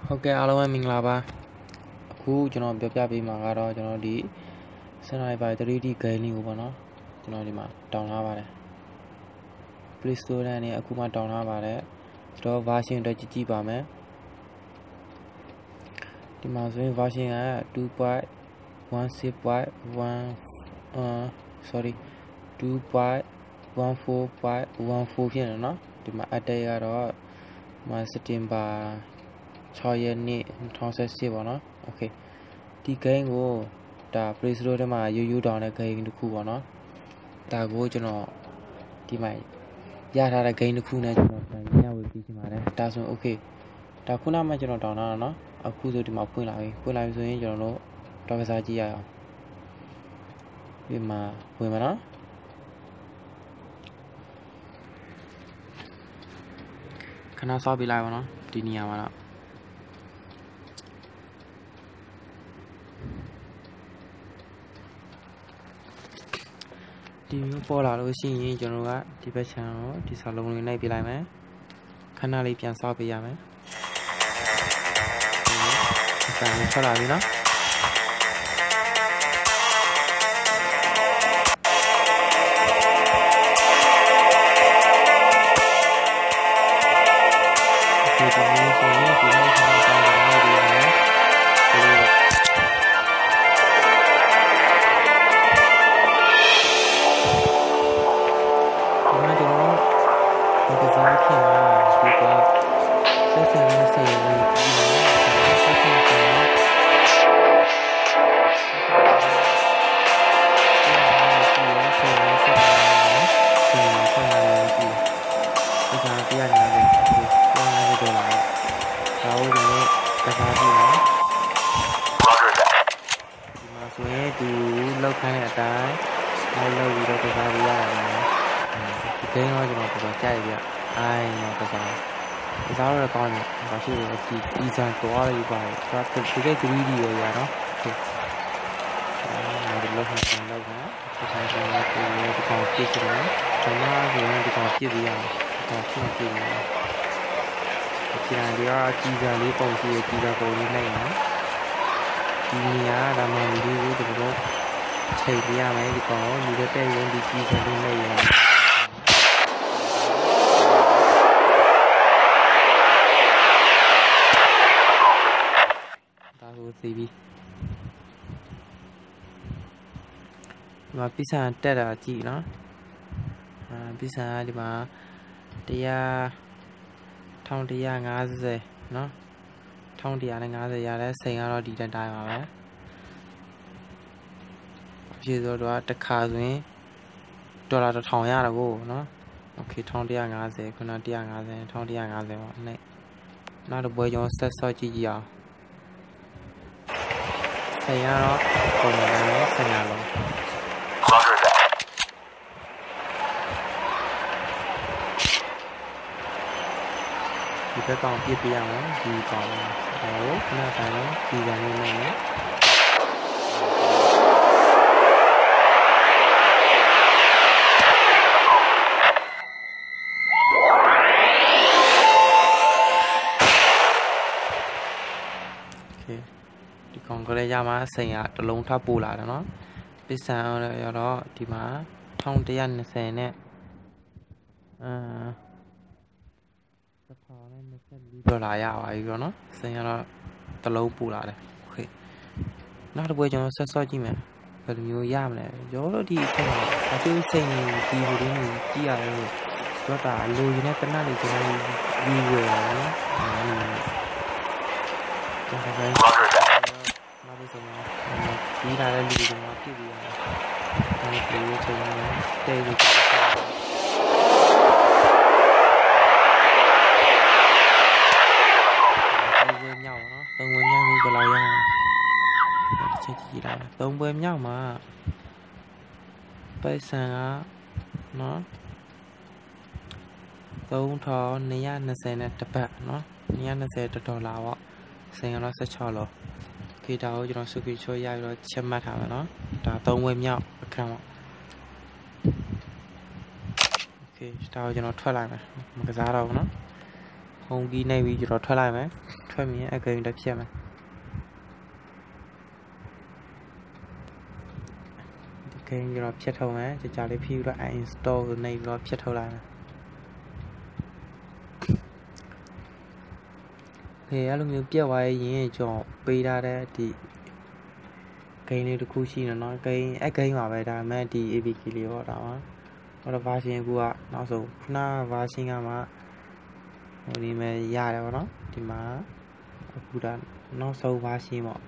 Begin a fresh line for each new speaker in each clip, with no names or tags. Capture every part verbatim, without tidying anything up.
ဟုတ်ကဲ့အားလုံးပဲမင်္ဂလာပါအခုကျွန်တော်ပြောပြပေးမှာကတော့ကျွန်တော်ဒီ Sniper 3D game လေးကိုပေါ့နော်ကျွန်တော်ဒီမှာတောင်းထားပါတယ် Play Store နဲ့အခုမှတောင်းထားပါတယ်ကျွန်တော် version အတွက်ကြည့်ကြည့်ပါမယ်ဒီမှာဆိုရင် version က two point one six point one အာ sorry two point one four point one four ဖြစ်နေနော်ဒီမှာ update ကတော့မှာ September sixရက်နေ့twenty sixteenပေါ့နော်โอเคဒီ game ကိုဒါ Play Store ထဲမှာရိုးရိုးတောင်းတဲ့ game တစ်ခုပေါ့နော်ဒါကိုကျွန်တော်ဒီမှာရထားတဲ့ game တစ်ခုနဲ့ကျွန်တော်ပြန်ညှဝေပြီးချင်ပါတယ်ဒါဆိုโอเคဒါခုနမှကျွန်တော်တောင်းတာနော်အခုဆိုဒီမှာဖွင့်လာပြီဖွင့်လာပြီဆိုရင်ကျွန်တော်တို့တော့ကစားကြည့်ရအောင်ဒီမှာဝင်မှာနော်ခဏစောင့်ပြလိုက်ပါနော်ဒီနေရာမှာတော့ဒီမျိုးပေါ်လာလို့ရှိရင်ကျွန်တော်ကဒီဘက်ချန်ကိုဒီစာလုံးလေးနှိပ်ပြလိုက်မယ်ခဏလေးပြန်စောင့်ပေးရမယ်ဒီကံထွက်လာပြီနော်ဒီပုံလေးဆိုရင်ဒီနေ့ကျွန်တော်တိုင်းနေပြီနော်လောက်ခိုင်းတဲ့အတိုင်းလောက်လောက်ပြီးတော့ကစားပြရတယ်ဒီကိန်းတော့ကျွန်တော်တော်ကြိုက်ပြအိုင်းတော့ကစားကစားရတော့ကောင်းတယ်ဘာရှိလဲဒီဒီဇန်တော်ရည်ပါတယ်ဒါကဒီကိန်း three D ရောရနော်ဟုတ်အဲဒီလောက်ခိုင်းတဲ့လောက်ကဒီဆိုင်ကဒီဒီကောင်ပြည့်ချင်တယ်ကျွန်တော်ကဒီကောင်ပြည့်ပြရအောင်ဒီကောင်ပြည့်ပြည့်ရအောင်ဒီတိုင်းဒီကကြီးစံလေးပုံစီကြီးစံပုံလေးလိုက်နော်ဒီနေရာဒါမှမဟုတ်ဒီလိုတော့ချိန်ပြရမယ်ဒီကောင်လူတွေတဲ့ရင်ဒီကြီးစံလေးလိုက်ရအောင်ဒါကိုသိပြီဒီမှာပိစာတက်တာကြည့်နော်အာပိစာဒီမှာတရားone thousand one hundred fiftyနော်one thousand one hundred fiftyရတဲ့စိန်ကတော့ဒီတိုင်းတိုင်းပါပဲပြေဆိုတော့တစ်ခါဆိုရင်ဒေါ်လာone thousandရတာကိုနော်โอเคone thousand one hundred fiftyခုနone hundred fifty one thousand one hundred fiftyပေါ့အဲ့နောက်တော့ပွဲကျွန်တော်ဆက်ဆော့ကြည့်ကြည့်အောင်စိန်ကတော့ပုံမှန်နဲ့စိန်ရလုံးဒီဘက်ကောင်ပြစ်ပြရအောင်ဒီကောင်ဟိုခဏတိုင်းလုံးဒီကောင်လေးနဲ့နော်ဒီကောင်ကလေးရမှာစိန်ကတလုံးထပ်ပို့လာတယ်နော်ပစ္စံရတော့ဒီမှာone thousand one hundred twentyနဲ့အာဒေါ်လာရပါပြီတော့နော်စိန်ကတော့တလုံးပို့လာတယ်โอเคနောက်တစ်ပွဲကျွန်တော်ဆက်ဆော့ကြည့်မယ်ဘယ်လိုမျိုးရမလဲရောတော့ဒီအထက်မှာအကျိုးစိန်ဒီလိုလေးမျိုးကြည့်ရတယ်တော့ဒါလိုရင်းနဲ့တနတ်လေးကျွန်တော်ဒီဝယ်နော်အဲ့ဒီကျွန်တော်ဆိုင်မာဒီဆိုတော့ဒီလာတဲ့လူတွေကျွန်တော်ပြည့်ပြီးရတယ်အဲ့ဒီလိုကျွန်တော်တဲပြီးသုံးပွဲမြောက်ဘူးဘယ်လောက်ရအောင်ချက်ကြည့်လိုက်သုံးပွဲမြောက်မှာပိုက်ဆံကနော်သုံးထောင်two hundred twentyနဲ့တစ်ပတ်နော်two hundred twentyဒေါ်လာပေါ့စိန်ကတော့sixteenလောခေတာကိုကျွန်တော်စုပြီးချိုးရပြီးတော့ချက်မှတ်ထားမယ်နော်ဒါသုံးပွဲမြောက်အခန်းပေါ့โอเคဒါကိုကျွန်တော်ထွက်လိုက်မယ်မကစားတော့ဘူးနော် home key navy you don't tell me tell me I going to check okay you know chat home eh just charlie few I install the name of chat home thì ở luôn như vậy gì cho pi ra đây thì cây này được khu chi nó nói cây ấy cây mà vậy là mẹ thì e bê kí liệu đó nó là vài chuyện của nó số na vài chuyện mà đi mẹ già đó nó thì mà cụ đã nó sâu vài chuyện mà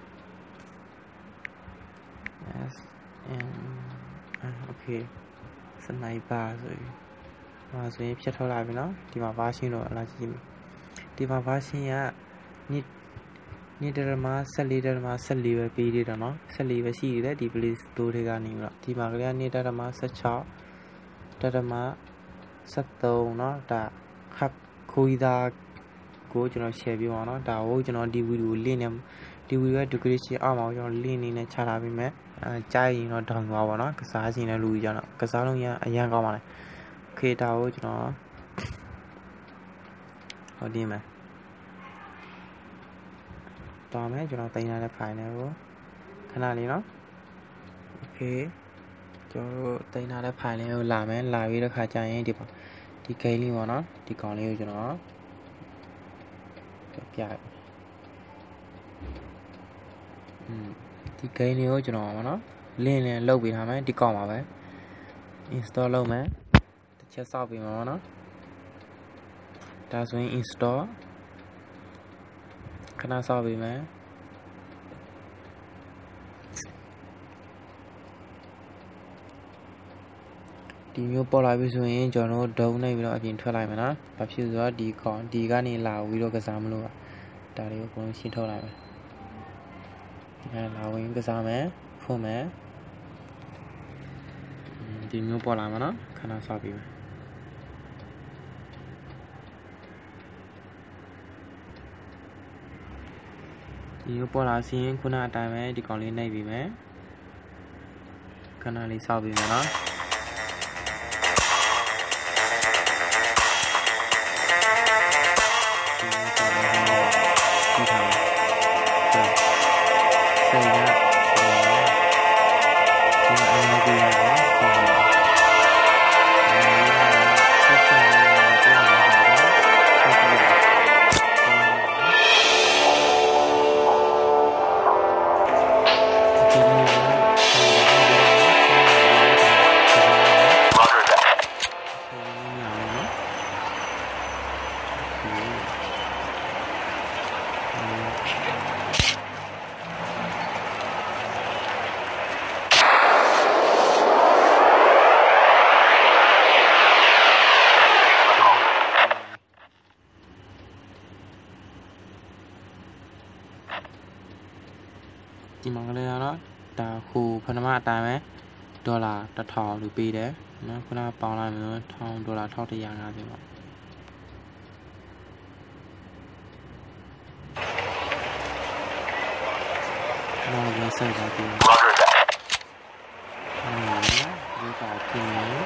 ok sân này ba rồi mà rồi chết thôi lại với nó thì mà vài chuyện rồi là gì thì mà vài chuyện á như như đây mà xử lý đây mà xử lý về pi đó nó xử lý về gì đấy thì Play Store thì cái này mà thì mà cái này đây mà sẽ cho đây mà sẽ tàu nó đã khắc khui ra của cho nó xe bị mà nó đã ô cho nó đi video lên em đi video được cái gì à mà cho nó lên này trả lại với mẹ chạy nó đằng vào nó cái giá gì nó lùi cho nó cái giá luôn nha anh em coi mà này khi tao cho nó ở đi mà to mấy cho nó tay này là phải này bố khả năng này nó ok cho tay này là phải này làm ấy làm việc được khá chạy thì thì cây đi mà nó thì còn liêu cho nó chạy ừ. thì cây liêu cho nó mà nó lên này lâu bị hàm ấy thì còn mà vậy install lâu mấy chết sau bị mà nó ta xuống install khả năng sau bị mấy thìမျိုးပေါ်လာပြီဆိုရင်ကျွန်တော်ဒုံနေပြီးတော့အပြင်ထွက်လိုက်မယ်နော်။ဘာဖြစ်လို့ဆိုတော့ဒီကောင်ဒီကနေလာပြီးတော့ကစားမလို့ဒါတွေကိုအကုန်လုံးရှင်းထုတ်လိုက်မယ်။အဲလာဝင်ကစားမယ်ဖွင့်မယ်။ဒီမျိုးပေါ်လာမှာနော်ခဏဆောက်ပြီးမယ်။ဒီမျိုးပေါ်လာစီရင်ခုနအတိုင်းပဲဒီကောင်လေးနှိပ်ပြီးမယ်။ခဏလေးဆောက်ပြီးမယ်နော်။ဒီမှာကလေးကတော့ဒါခုပထမအတိုင်းပဲဒေါ်လာတစ်ထောင်လို့ပေးတယ်နော်ခုနပေါင်းလိုက်မယ်ထောင်ဒေါ်လာတစ်ထောင်တစ်ရာငါးဆယ်ပါနောက်ရဆက်ကြပြီဟုတ်ဒီကပြင်းနေ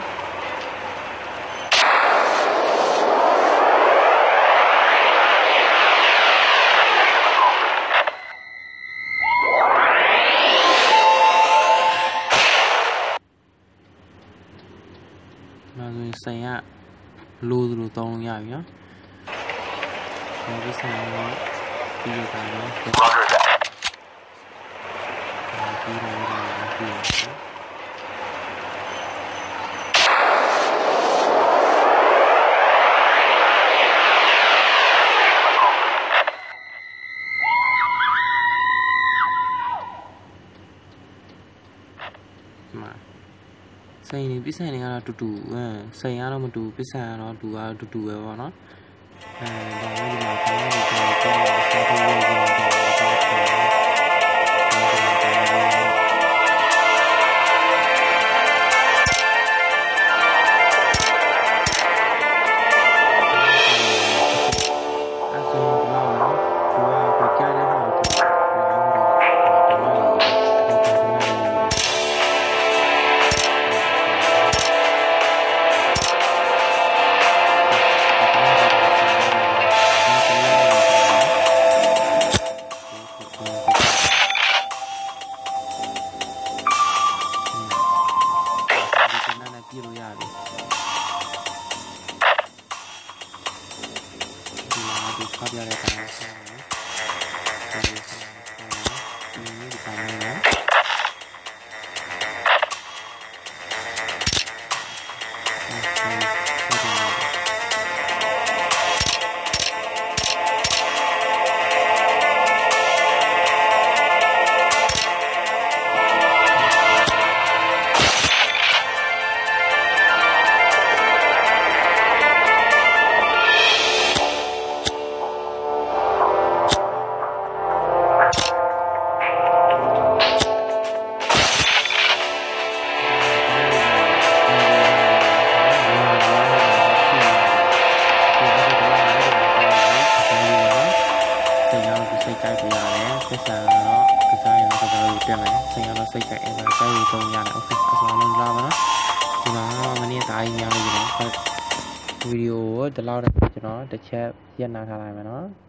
ဆိုင်ရလိုးလိုတောင်းလို့ရပြီနော်။ဒါပြီးဆိုင်ရပြီးရတာနော်။ပြီးတော့ပြီးတော့ဆိုင်နေပြဆိုင်နေကတော့တူတူအဲဆိုင်ရတော့မတူပြဆိုင်ရတော့တူကတော့တူတူပဲပေါ့နော်အဲဒါလည်းဒီမှာကျွန်တော်တို့ကတော့ဆက်ထုတ်လို့ရတာတော့ဆက်ထုတ်တယ်ဒီခါပြတဲ့ကောင်ဆက်မယ်ဒီဒီကောင်လေးနော်စိတ်ကြိုက်အဲ့ဒါကြောက်ရုံသုံးရတယ်โอเคအစလုံးလာပါနော်ဒီမှာမနေ့သားကြီးများလို့ကျွန်တော်ဗီဒီယိုကိုဒီလောက်တော့ကျွန်တော်တစ်ချက်ရက်နာထားလိုက်မယ်နော်